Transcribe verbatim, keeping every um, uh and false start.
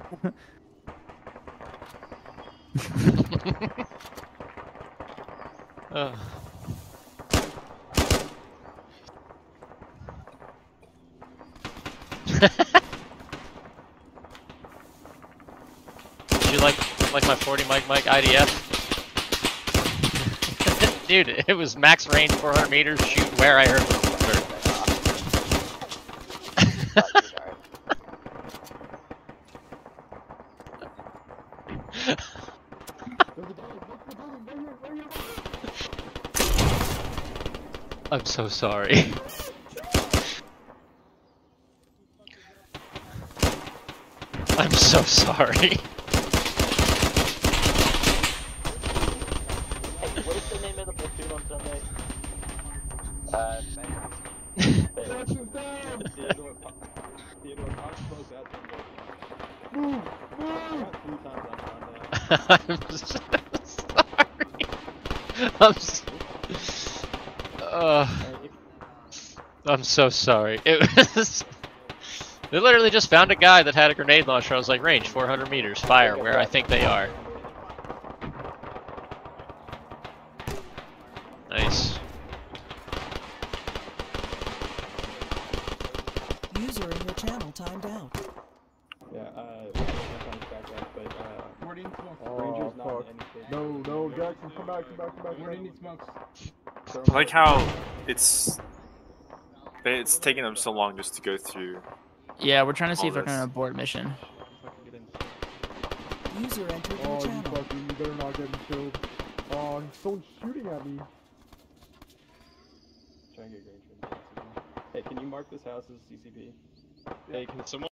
uh. Did you like like my forty mic mic I D F? Dude, it was max range four hundred meters, shoot where I heard the I'm so sorry. I'm so sorry. Hey, what is the name of the platoon on Sunday? Uh, Theodore Cox spoke that Sunday. Move! Move! Three times on Sunday. I'm so sorry. I'm so... Uh, I'm so sorry. It was... They literally just found a guy that had a grenade launcher. I was like, range four hundred meters, fire where I think they are. Nice. User in your channel timed out. Yeah, uh, but, uh, Morty needs smokes. oh, Ranger's not fuck. anything. No, no, Jackson, come back, come back, come back. Morty needs smokes. I like how it's it's taking them so long just to go through. Yeah, we're trying to see all if they're this. gonna abort mission. User entered your Oh, you channel. fucking, you better not get me killed. Oh, someone's shooting at me. Try and get Granger. Hey, can you mark this house as C C P? Hey, can someone